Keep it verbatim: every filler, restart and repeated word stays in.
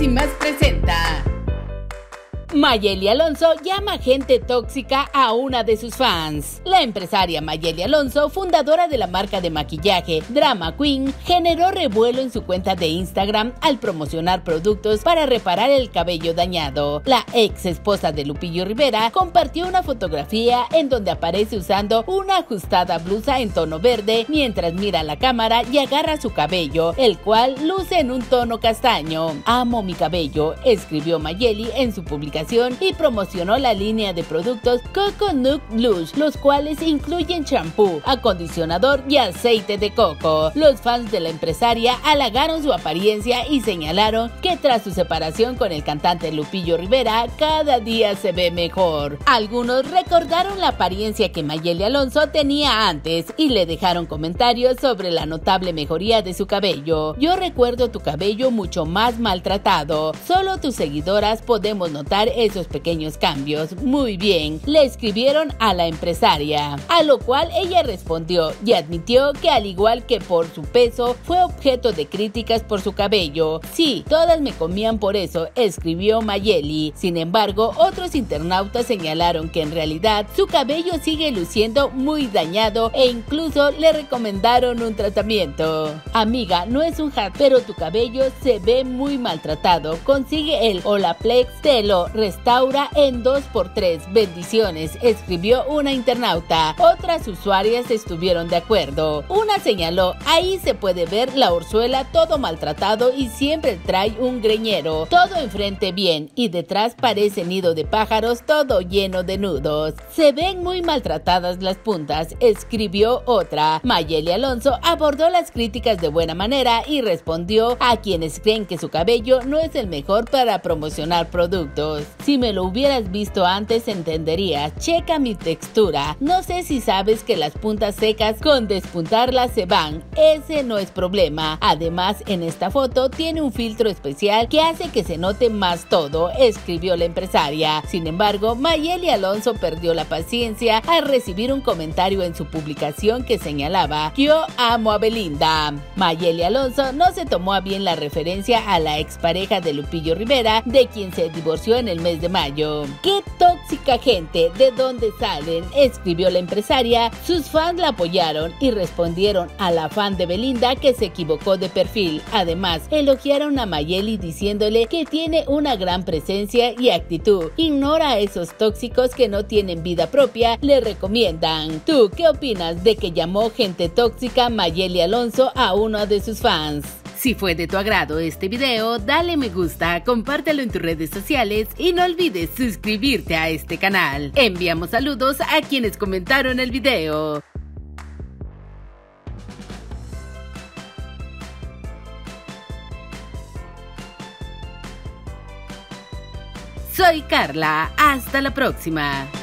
y Más presenta. Mayeli Alonso llama gente tóxica a una de sus fans. La empresaria Mayeli Alonso, fundadora de la marca de maquillaje Drama Queen, generó revuelo en su cuenta de Instagram al promocionar productos para reparar el cabello dañado. La ex esposa de Lupillo Rivera compartió una fotografía en donde aparece usando una ajustada blusa en tono verde mientras mira a la cámara y agarra su cabello, el cual luce en un tono castaño. "Amo mi cabello", escribió Mayeli en su publicación y promocionó la línea de productos Coconut Blush, los cuales incluyen champú, acondicionador y aceite de coco. Los fans de la empresaria halagaron su apariencia y señalaron que tras su separación con el cantante Lupillo Rivera, cada día se ve mejor. Algunos recordaron la apariencia que Mayeli Alonso tenía antes y le dejaron comentarios sobre la notable mejoría de su cabello. "Yo recuerdo tu cabello mucho más maltratado. Solo tus seguidoras podemos notar esos pequeños cambios. Muy bien", le escribieron a la empresaria, a lo cual ella respondió y admitió que al igual que por su peso, fue objeto de críticas por su cabello. "Sí, todas me comían por eso", escribió Mayeli. Sin embargo, otros internautas señalaron que en realidad su cabello sigue luciendo muy dañado e incluso le recomendaron un tratamiento. "Amiga, no es un hack, pero tu cabello se ve muy maltratado. Consigue el Olaplex, te lo restaura en dos por tres. Bendiciones", escribió una internauta. Otras usuarias estuvieron de acuerdo. Una señaló: "Ahí se puede ver la orzuela todo maltratado y siempre trae un greñero. Todo enfrente bien y detrás parece nido de pájaros todo lleno de nudos. Se ven muy maltratadas las puntas", escribió otra. Mayeli Alonso abordó las críticas de buena manera y respondió a quienes creen que su cabello no es el mejor para promocionar productos. "Si me lo hubieras visto antes entenderías. Checa mi textura. No sé si sabes que las puntas secas con despuntarlas se van. Ese no es problema. Además, en esta foto tiene un filtro especial que hace que se note más todo", escribió la empresaria. Sin embargo, Mayeli Alonso perdió la paciencia al recibir un comentario en su publicación que señalaba: "Yo amo a Belinda". Mayeli Alonso no se tomó a bien la referencia a la expareja de Lupillo Rivera, de quien se divorció en el mes de mayo. "Qué tóxica gente, ¿de dónde salen?", escribió la empresaria. Sus fans la apoyaron y respondieron a la fan de Belinda que se equivocó de perfil. Además, elogiaron a Mayeli diciéndole que tiene una gran presencia y actitud. "Ignora a esos tóxicos que no tienen vida propia", le recomiendan. ¿Tú qué opinas de que llamó gente tóxica Mayeli Alonso a uno de sus fans? Si fue de tu agrado este video, dale me gusta, compártelo en tus redes sociales y no olvides suscribirte a este canal. Enviamos saludos a quienes comentaron el video. Soy Carla, hasta la próxima.